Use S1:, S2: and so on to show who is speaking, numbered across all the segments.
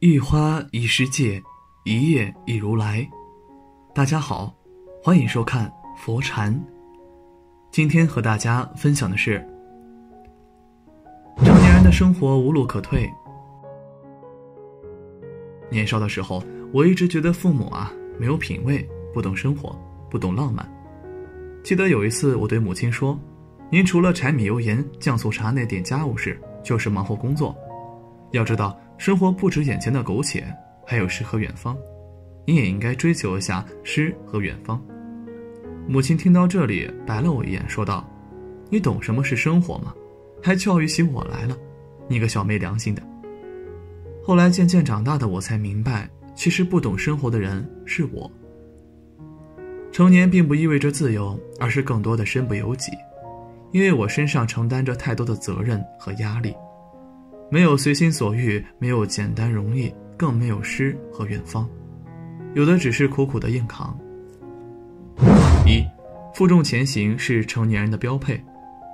S1: 一花一世界，一叶一如来。大家好，欢迎收看佛禅。今天和大家分享的是，成年人的生活无路可退。年少的时候，我一直觉得父母没有品味，不懂生活，不懂浪漫。记得有一次我对母亲说，您除了柴米油盐酱醋茶那点家务事，就是忙活工作。要知道生活不止眼前的苟且，还有诗和远方，你也应该追求一下诗和远方。母亲听到这里白了我一眼，说道，你懂什么是生活吗？还教育起我来了，你个小没良心的。后来渐渐长大的我才明白，其实不懂生活的人是我。成年并不意味着自由，而是更多的身不由己，因为我身上承担着太多的责任和压力。没有随心所欲，没有简单容易，更没有诗和远方，有的只是苦苦的硬扛。一，负重前行是成年人的标配。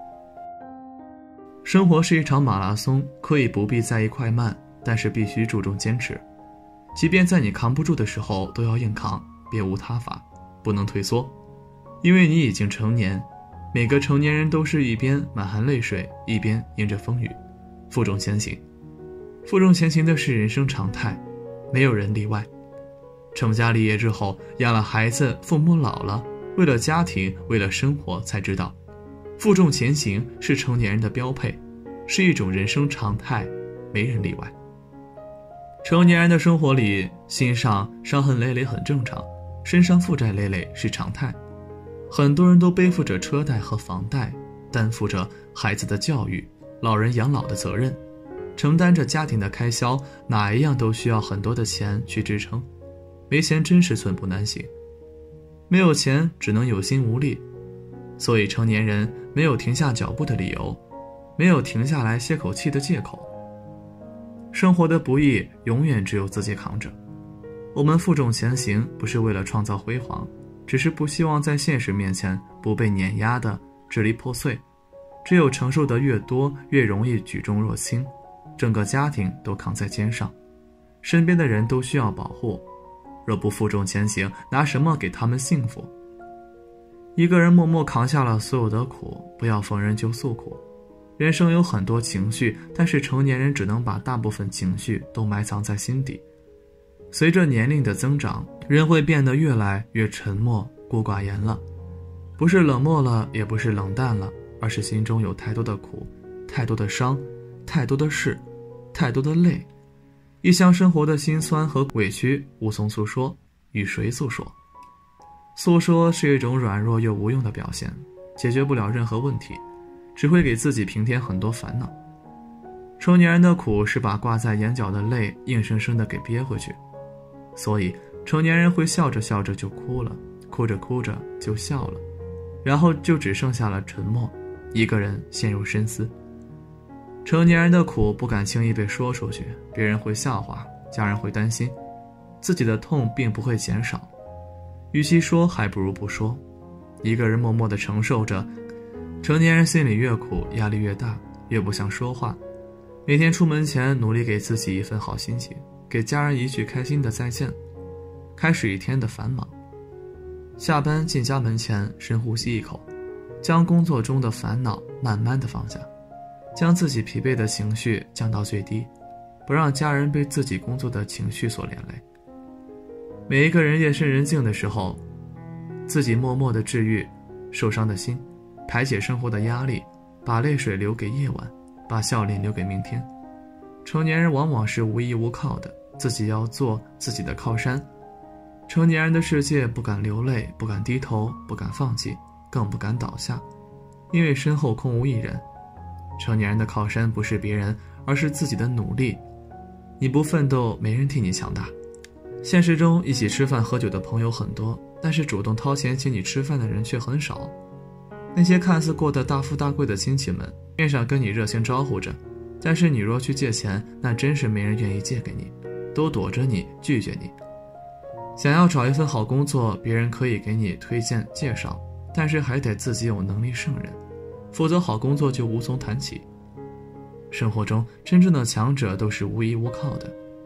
S1: 生活是一场马拉松，可以不必在意快慢，但是必须注重坚持。即便在你扛不住的时候都要硬扛，别无他法，不能退缩，因为你已经成年。每个成年人都是一边满含泪水，一边迎着风雨负重前行。负重前行的是人生常态，没有人例外。成家立业之后，养了孩子，父母老了，为了家庭，为了生活，才知道负重前行是成年人的标配，是一种人生常态，没人例外。成年人的生活里，心上伤痕累累很正常，身上负债累累是常态。很多人都背负着车贷和房贷，担负着孩子的教育、老人养老的责任，承担着家庭的开销，哪一样都需要很多的钱去支撑。没钱真是寸步难行，没有钱只能有心无力。所以成年人没有停下脚步的理由，没有停下来歇口气的借口。生活的不易永远只有自己扛着。我们负重前行不是为了创造辉煌，只是不希望在现实面前不被碾压的支离破碎。只有承受的越多，越容易举重若轻，整个家庭都扛在肩上，身边的人都需要保护。若不负重前行，拿什么给他们幸福？一个人默默扛下了所有的苦，不要逢人就诉苦。人生有很多情绪，但是成年人只能把大部分情绪都埋藏在心底。随着年龄的增长，人会变得越来越沉默、孤寡言了。不是冷漠了，也不是冷淡了，而是心中有太多的苦，太多的伤，太多的事，太多的累。一厢生活的辛酸和委屈无从诉说，与谁诉说？诉说是一种软弱又无用的表现，解决不了任何问题，只会给自己平添很多烦恼。成年人的苦是把挂在眼角的泪硬生生的给憋回去，所以成年人会笑着笑着就哭了，哭着哭着就笑了，然后就只剩下了沉默，一个人陷入深思。成年人的苦不敢轻易被说出去，别人会笑话，家人会担心，自己的痛并不会减少。与其说，还不如不说。一个人默默地承受着，成年人心里越苦，压力越大，越不想说话。每天出门前努力给自己一份好心情，给家人一句开心的再见，开始一天的繁忙。下班进家门前深呼吸一口，将工作中的烦恼慢慢地放下，将自己疲惫的情绪降到最低，不让家人被自己工作的情绪所连累。每一个人夜深人静的时候，自己默默地治愈受伤的心，排解生活的压力，把泪水留给夜晚，把笑脸留给明天。成年人往往是无依无靠的，自己要做自己的靠山。成年人的世界不敢流泪，不敢低头，不敢放弃，更不敢倒下，因为身后空无一人。成年人的靠山不是别人，而是自己的努力。你不奋斗，没人替你强大。现实中一起吃饭喝酒的朋友很多，但是主动掏钱请你吃饭的人却很少。那些看似过得大富大贵的亲戚们，面上跟你热情招呼着，但是你若去借钱，那真是没人愿意借给你，都躲着你，拒绝你。想要找一份好工作，别人可以给你推荐介绍，但是还得自己有能力胜任，否则好工作就无从谈起。生活中真正的强者都是无依无靠的，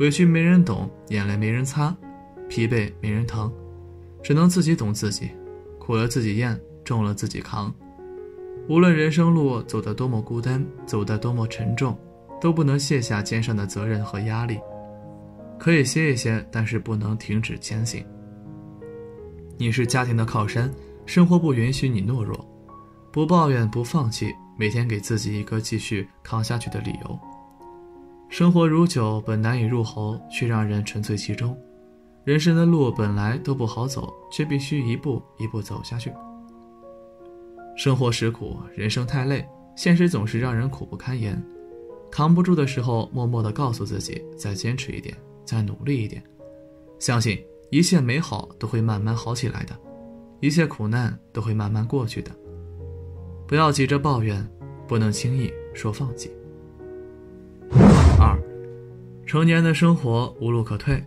S1: 委屈没人懂，眼泪没人擦，疲惫没人疼，只能自己懂自己，苦了自己咽，重了自己扛。无论人生路走得多么孤单，走得多么沉重，都不能卸下肩上的责任和压力。可以歇一歇，但是不能停止前行。你是家庭的靠山，生活不允许你懦弱，不抱怨，不放弃，每天给自己一个继续扛下去的理由。生活如酒，本难以入喉，却让人沉醉其中。人生的路本来都不好走，却必须一步一步走下去。生活实苦，人生太累，现实总是让人苦不堪言。扛不住的时候，默默地告诉自己，再坚持一点，再努力一点。相信一切美好都会慢慢好起来的，一切苦难都会慢慢过去的。不要急着抱怨，不能轻易说放弃。2. 成年人的生活无路可退。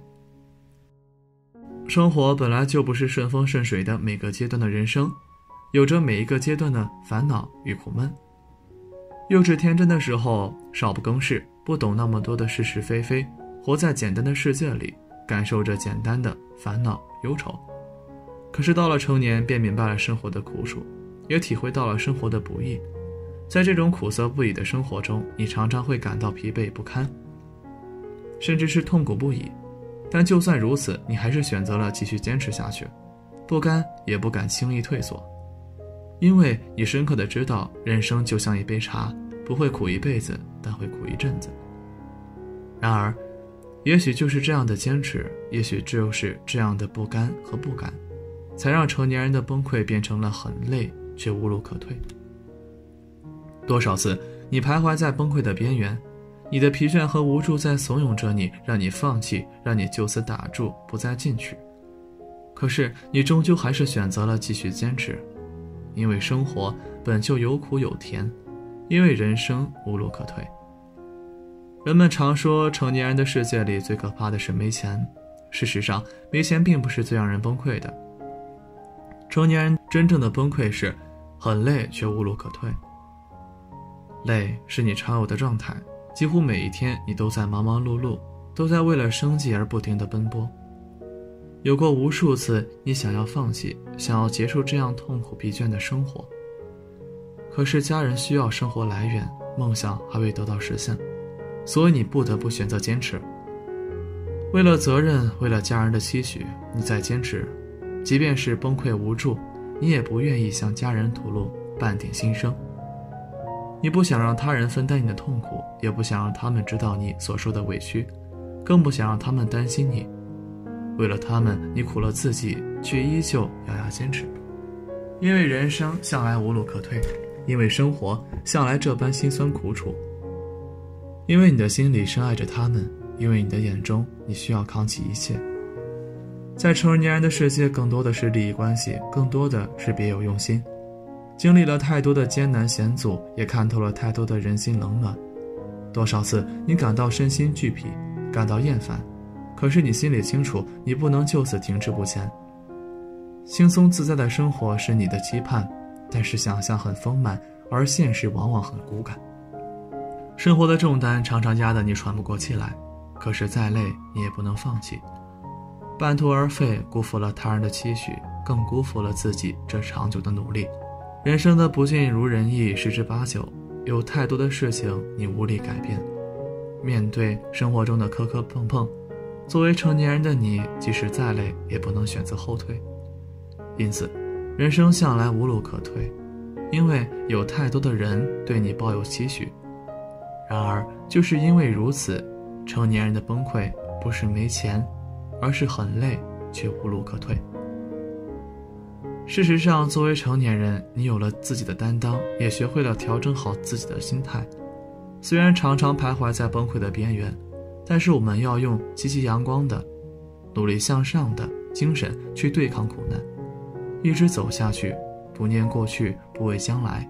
S1: 生活本来就不是顺风顺水的，每个阶段的人生有着每一个阶段的烦恼与苦闷。幼稚天真的时候，少不更事，不懂那么多的是是非非，活在简单的世界里，感受着简单的烦恼忧愁。可是到了成年，便明白了生活的苦楚，也体会到了生活的不易。在这种苦涩不已的生活中，你常常会感到疲惫不堪，甚至是痛苦不已。但就算如此，你还是选择了继续坚持下去，不甘也不敢轻易退缩。因为你深刻地知道，人生就像一杯茶，不会苦一辈子，但会苦一阵子。然而，也许就是这样的坚持，也许就是这样的不甘和不敢，才让成年人的崩溃变成了很累却无路可退。多少次你徘徊在崩溃的边缘，你的疲倦和无助在怂恿着你，让你放弃，让你就此打住，不再进取。可是你终究还是选择了继续坚持，因为生活本就有苦有甜，因为人生无路可退。人们常说，成年人的世界里最可怕的是没钱。事实上，没钱并不是最让人崩溃的。成年人真正的崩溃是很累却无路可退。累是你常有的状态，几乎每一天你都在忙忙碌碌，都在为了生计而不停地奔波。有过无数次你想要放弃，想要结束这样痛苦疲倦的生活，可是家人需要生活来源，梦想还未得到实现，所以你不得不选择坚持。为了责任，为了家人的期许，你在坚持，即便是崩溃无助，你也不愿意向家人吐露半点心声。你不想让他人分担你的痛苦，也不想让他们知道你所受的委屈，更不想让他们担心你。为了他们，你苦了自己，却依旧咬牙坚持。因为人生向来无路可退，因为生活向来这般辛酸苦楚，因为你的心里深爱着他们，因为你的眼中你需要扛起一切。在成年人的世界，更多的是利益关系，更多的是别有用心。经历了太多的艰难险阻，也看透了太多的人心冷暖。多少次你感到身心俱疲，感到厌烦，可是你心里清楚，你不能就此停滞不前。轻松自在的生活是你的期盼，但是想象很丰满，而现实往往很骨感。生活的重担常常压得你喘不过气来，可是再累你也不能放弃。半途而废，辜负了他人的期许，更辜负了自己这长久的努力。人生的不尽如人意，十之八九，有太多的事情你无力改变。面对生活中的磕磕碰碰，作为成年人的你，即使再累也不能选择后退。因此，人生向来无路可退，因为有太多的人对你抱有期许。然而，就是因为如此，成年人的崩溃不是没钱，而是很累却无路可退。事实上，作为成年人，你有了自己的担当，也学会了调整好自己的心态。虽然常常徘徊在崩溃的边缘，但是我们要用积极阳光的、努力向上的精神去对抗苦难，一直走下去，不念过去，不畏将来。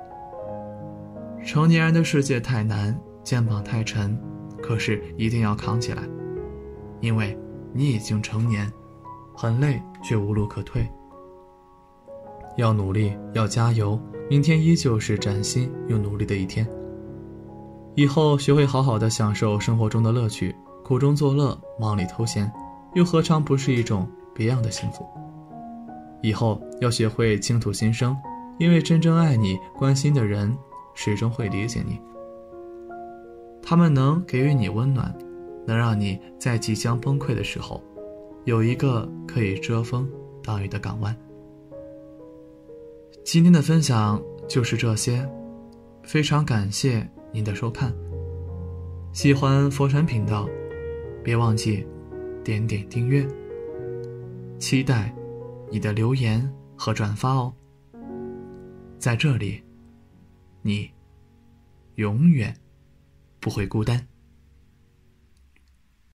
S1: 成年人的世界太难，肩膀太沉，可是一定要扛起来，因为你已经成年，很累却无路可退。要努力，要加油，明天依旧是崭新又努力的一天。以后学会好好的享受生活中的乐趣， 苦中作乐，忙里偷闲，又何尝不是一种别样的幸福？以后要学会倾吐心声，因为真正爱你、关心的人始终会理解你。他们能给予你温暖，能让你在即将崩溃的时候有一个可以遮风挡雨的港湾。今天的分享就是这些，非常感谢您的收看。喜欢佛山频道，别忘记点点订阅，期待你的留言和转发哦。在这里，你永远不会孤单。